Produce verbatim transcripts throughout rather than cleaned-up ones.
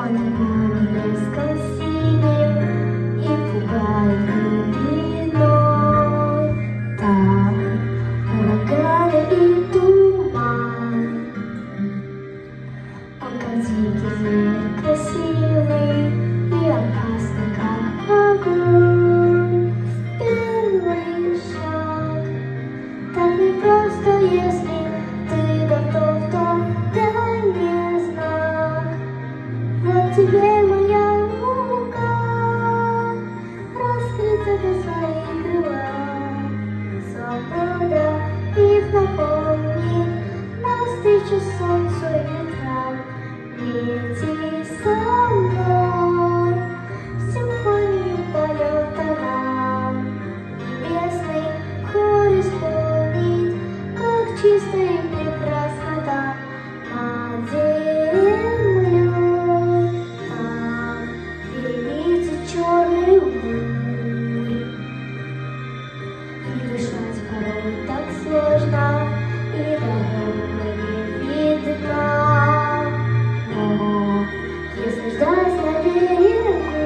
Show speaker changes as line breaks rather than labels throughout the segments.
Он город блеском синим и пугает глубиной. Там ураганы и туман. Он как дикий зверь, красивый и опасный, как огонь. Первый шаг так непросто, если ты готов, то дай мне знак. Вот тебе моя рука, раскрыта до своих крыла. Свобода их напомнит навстречу солнцу и ветрам. Лети со мной в симфонию полета нам. Небесный хор исполнит, как чисто и прекрасно там над землей. Там вереницы черной бурь. И дышать порой так сложно, и дорога не видна. Но если ждать на берегу,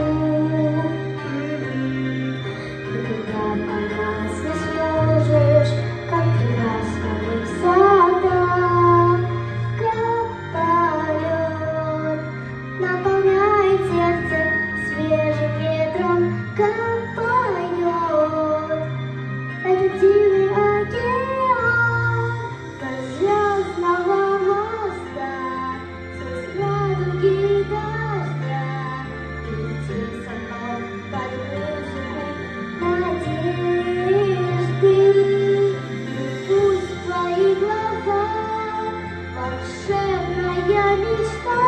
и когда понять не сможешь, как прекрасна высота, как полет наполняет сердце свежим ветром, как поет этот дивный океан до звездного моста, сквозь радуги дождя. Лети со мной под музыку надежды, и пусть твои глаза волшебная мечта.